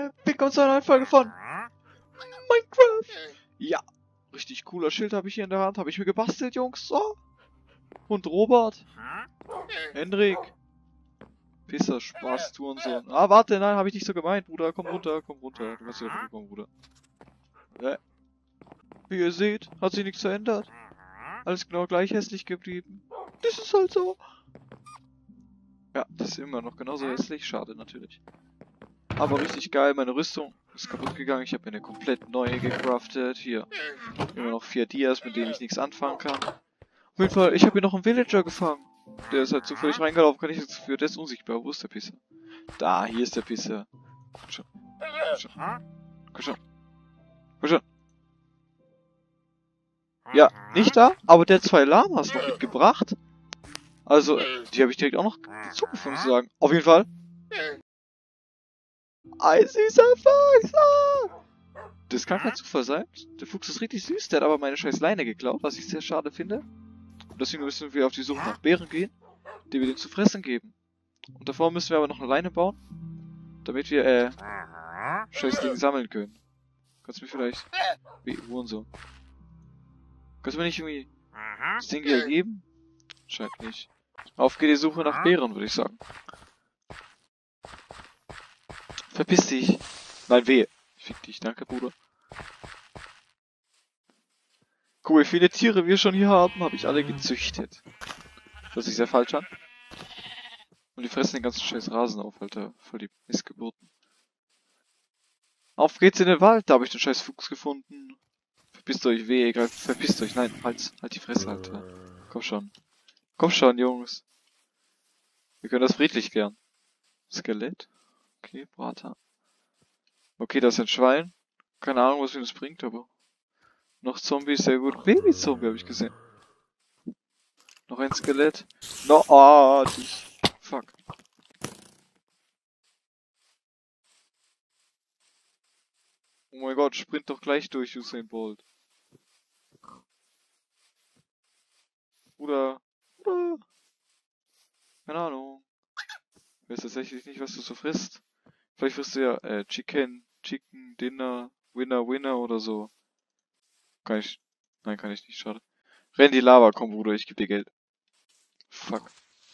Willkommen zu einer neuen Folge von Minecraft. Ja, richtig cooler Schild habe ich hier in der Hand. Habe ich mir gebastelt, Jungs. So. Und Robert. Hendrik. Pisser, Spaß, Tourensohn. Ah, warte, nein, habe ich nicht so gemeint, Bruder. Komm runter, komm runter. Du kannst ja rüberkommen, Bruder. Wie ihr seht, hat sich nichts verändert. Alles genau gleich hässlich geblieben. Das ist halt so. Ja, das ist immer noch genauso hässlich. Schade natürlich. Aber richtig geil, meine Rüstung ist kaputt gegangen. Ich habe mir eine komplett neue gecraftet. Hier. Immer noch 4 Dias, mit denen ich nichts anfangen kann. Auf jeden Fall, ich habe hier noch einen Villager gefangen. Der ist halt zufällig reingelaufen, kann ich jetzt für. Der ist unsichtbar. Wo ist der Pisser? Da, hier ist der Pisser. Komm schon. Komm schon. Komm schon. Komm schon. Ja, nicht da, aber der hat 2 Lamas noch mitgebracht. Also, die habe ich direkt auch noch dazugefunden zu sagen. Auf jeden Fall. Ein süßer Fuchs! Ah! Das kann kein Zufall sein. Der Fuchs ist richtig süß, der hat aber meine scheiß Leine geklaut, was ich sehr schade finde. Und deswegen müssen wir auf die Suche nach Beeren gehen, die wir denen zu fressen geben. Und davor müssen wir aber noch eine Leine bauen, damit wir, scheiß Ding sammeln können. Kannst du mir vielleicht... Wie, Hurensohn. Kannst du mir nicht irgendwie das Ding hier geben? Scheint nicht. Auf geht die Suche nach Beeren, würde ich sagen. Verpiss dich. Nein, wehe. Fick dich, danke, Bruder. Guck, wie viele Tiere wir schon hier haben, habe ich alle gezüchtet. Hört sich sehr falsch an. Und die fressen den ganzen scheiß Rasen auf, Alter. Voll die Missgeburten. Auf geht's in den Wald, da habe ich den scheiß Fuchs gefunden. Verpisst euch, weh, egal. Verpisst euch, nein, halt die Fresse, Alter. Komm schon. Komm schon, Jungs. Wir können das friedlich klären. Skelett. Okay, Brater. Okay, das ist ein Schwein. Keine Ahnung, was mir das bringt, aber... Noch Zombies, sehr gut. Baby-Zombie habe ich gesehen. Noch ein Skelett. No, ah, fuck. Oh mein Gott, sprint doch gleich durch, Usain Bolt. Oder... Keine Ahnung. Ich weiß tatsächlich nicht, was du so frisst. Vielleicht frisst du ja, Chicken, Dinner, Winner oder so. Kann ich... Nein, kann ich nicht, schade. Renn die Lava, komm Bruder, ich geb dir Geld. Fuck.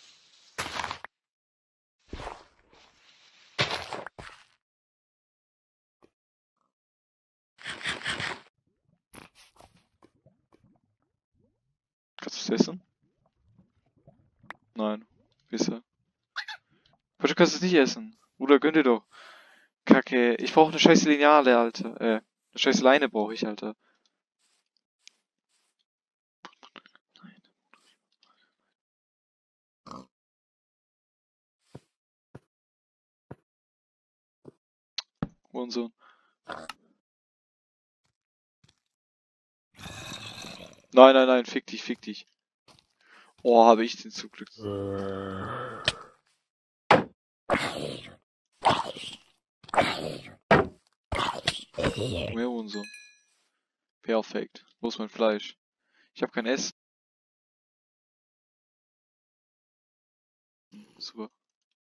Kannst du es essen? Nein. Wisse. Aber du kannst es nicht essen. Bruder, gönn dir doch. Kacke. Ich brauche eine scheiß Lineale, Alter. Eine scheiß Leine brauche ich, Alter. Hurensohn. Nein, nein, nein, fick dich, fick dich. Oh, habe ich den Zug Glück. Mehr Hurensohn. Perfekt. Wo ist mein Fleisch? Ich habe kein Essen. Super.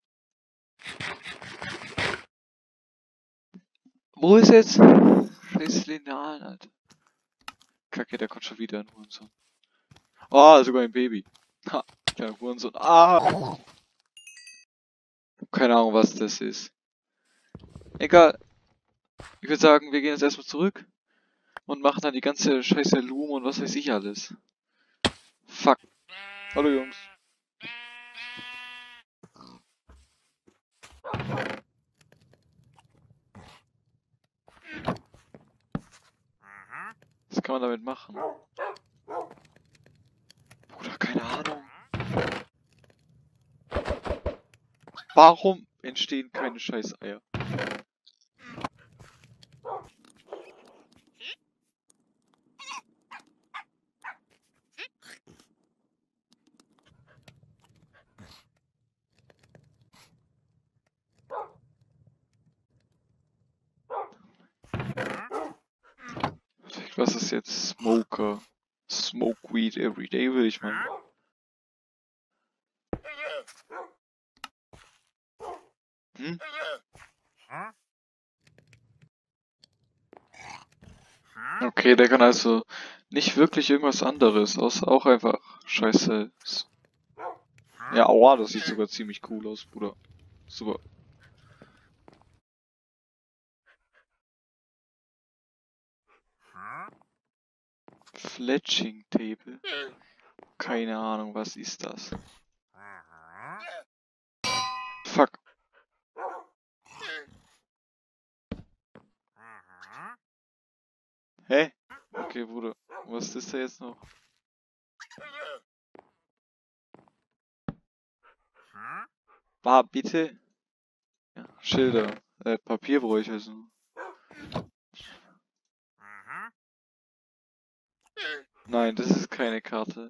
Wo ist jetzt? Scheiß Lineal, Alter. Kacke, der kommt schon wieder ein Hurensohn. Ah, sogar ein Baby. Ha, kleiner Hurensohn. Ah! Keine Ahnung, was das ist. Egal. Ich würde sagen, wir gehen jetzt erstmal zurück. Und machen dann die ganze scheiße Loom und was weiß ich alles. Fuck. Hallo Jungs. Was kann man damit machen? Bruder, keine Ahnung. Warum entstehen keine scheiß Eier? Was ist jetzt Smoker? Smoke weed every day, will ich meinen. Hm? Okay, der kann also nicht wirklich irgendwas anderes, außer auch einfach scheiße. Ja, aua, das sieht sogar ziemlich cool aus, Bruder. Super. Fletching Table. Keine Ahnung, was ist das? Fuck. Hä? Okay, Bruder. Was ist da jetzt noch? Bitte? Ja, Schilder. Papier brauche ich also. Nein, das ist keine Karte.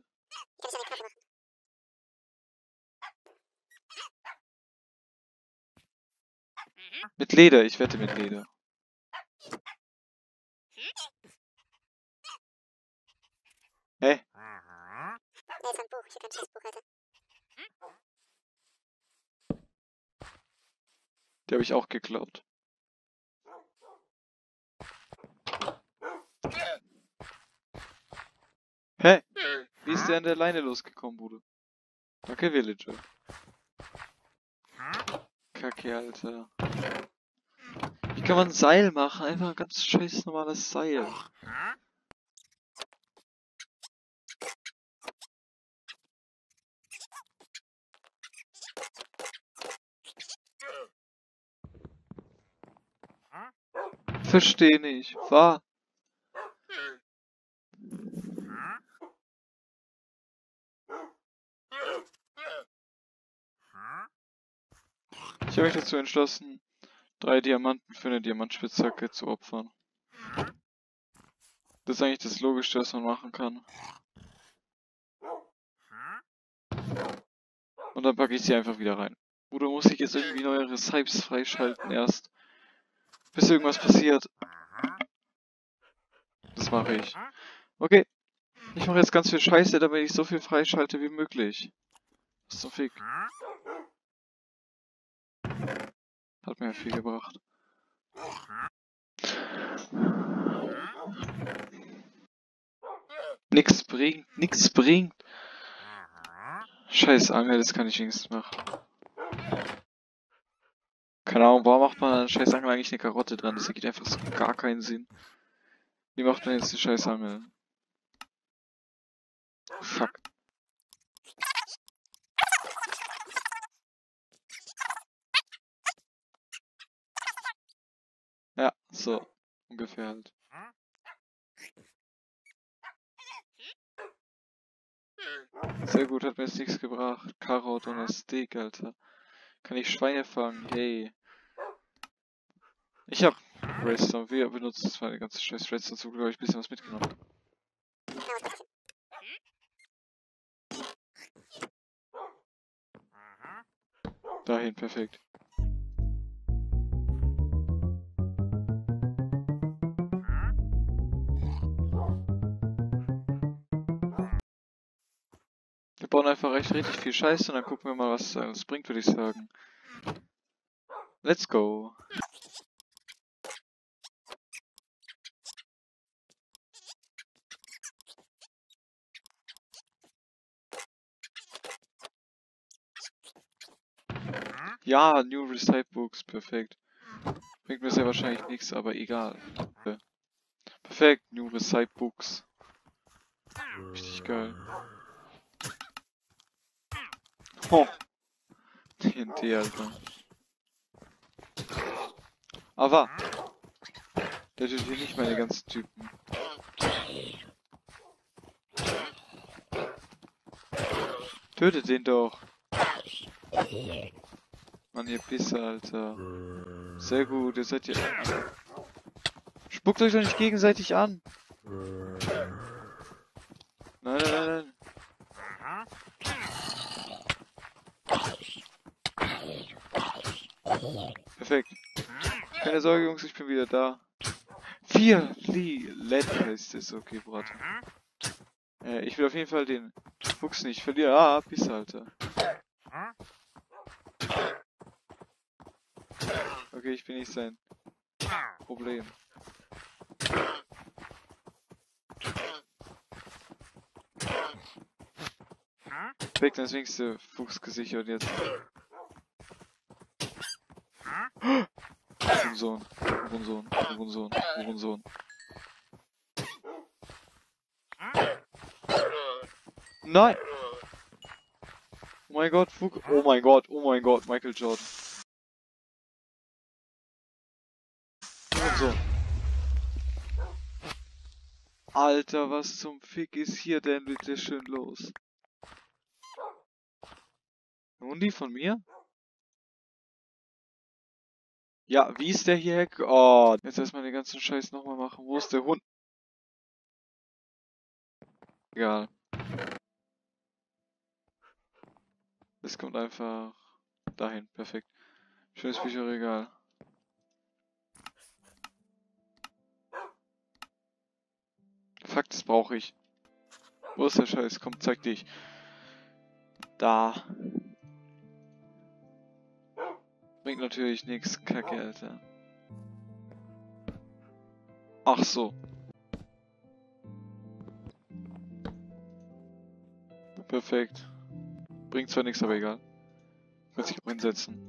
Mit Leder, ich wette mit Leder. Hä? Da ist ein Buch, ich habe ein Scheißbuch, Alter. Die habe ich auch geklaut. Hä? Wie ist der an der Leine losgekommen, Bruder? Danke, Villager. Kacke, Alter. Wie kann man ein Seil machen? Einfach ein ganz scheiß normales Seil. Verstehe nicht. War. Ich habe mich dazu entschlossen, 3 Diamanten für eine Diamantspitzhacke zu opfern. Das ist eigentlich das Logischste, was man machen kann. Und dann packe ich sie einfach wieder rein. Oder muss ich jetzt irgendwie neue Recipes freischalten erst, bis irgendwas passiert? Das mache ich. Okay, ich mache jetzt ganz viel Scheiße, damit ich so viel freischalte wie möglich. Was zum Fick? Hat mir ja viel gebracht. Nix bringt, nix bringt. Scheiß Angel, das kann ich wenigstens machen. Keine Ahnung, warum macht man an der scheiß Angel eigentlich eine Karotte dran? Das ergibt einfach so gar keinen Sinn. Wie macht man jetzt die scheiß Angel? Fuck. Ja, so. Ungefähr halt. Sehr gut, hat mir jetzt nichts gebracht. Karot und ein Steak, Alter. Kann ich Schweine fangen? Hey. Ich hab Redstone. Wir benutzen zwar die ganze scheiß Redstone, so glaube ich ein bisschen was mitgenommen. Dahin, perfekt. Wir bauen einfach echt richtig viel Scheiße und dann gucken wir mal, was das bringt, würde ich sagen. Let's go. Ja, New Recipe Books, perfekt. Bringt mir sehr wahrscheinlich nichts, aber egal. Perfekt, New Recipe Books. Richtig geil. Oh. TNT, Alter. Aber. Der tut hier nicht meine ganzen Typen. Tötet den doch. Mann, ihr Pisser, Alter. Sehr gut, ihr seid hier. Spuckt euch doch nicht gegenseitig an. Nein, nein, nein, nein. Perfekt. Keine Sorge, Jungs, ich bin wieder da. 4 LED heißt es. Okay, warte. Ich will auf jeden Fall den Fuchs nicht verlieren. Ah, Pisser, Alter. Okay, ich bin nicht sein Problem. Weg, das wenigste Fuchs gesichert jetzt. Hurensohn, Hurensohn, Hurensohn, Hurensohn. Nein! Oh mein Gott, oh mein Gott, Michael Jordan. Hurensohn. Alter, was zum Fick ist hier denn bitte schön los? Nun die von mir? Ja, wie ist der hier weg? Oh, jetzt erstmal den ganzen Scheiß nochmal machen. Wo ist der Hund? Egal. Es kommt einfach dahin. Perfekt. Schönes Bücherregal. Fuck, das brauche ich. Wo ist der Scheiß? Komm, zeig dich. Da. Bringt natürlich nichts. Kacke, Alter. Ach so. Perfekt. Bringt zwar nichts, aber egal. Muss ich auch hinsetzen.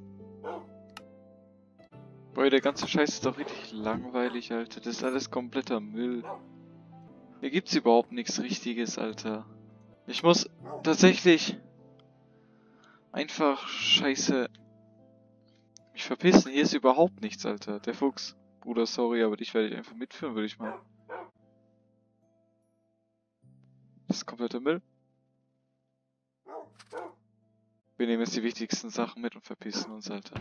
Boah, der ganze Scheiß ist doch richtig langweilig, Alter. Das ist alles kompletter Müll. Hier gibt's überhaupt nichts Richtiges, Alter. Ich muss tatsächlich einfach scheiße mich verpissen. Hier ist überhaupt nichts, Alter. Der Fuchs. Bruder, sorry, aber dich werde ich einfach mitführen, würde ich mal. Das ist kompletter Müll. Wir nehmen jetzt die wichtigsten Sachen mit und verpissen uns, Alter.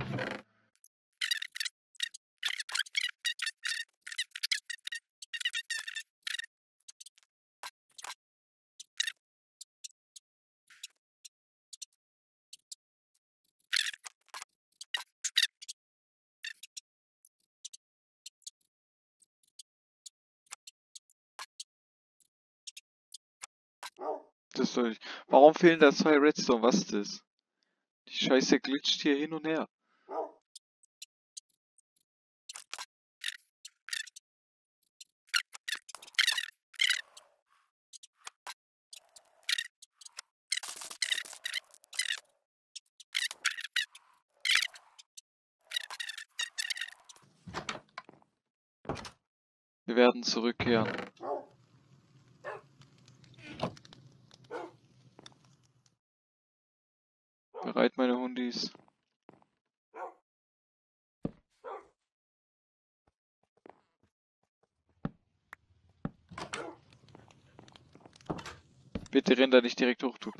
Das soll ich. Warum fehlen da 2 Redstone? Was ist das? Die Scheiße glitscht hier hin und her. Wir werden zurückkehren. Bereit, meine Hundis. Bitte renn da nicht direkt hoch, du.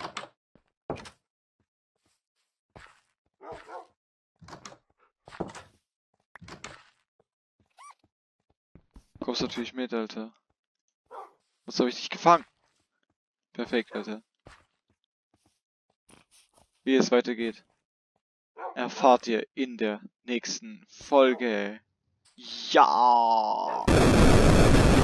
Kommst natürlich mit, Alter. Was habe ich dich gefangen? Perfekt, Alter. Wie es weitergeht, erfahrt ihr in der nächsten Folge. Ja!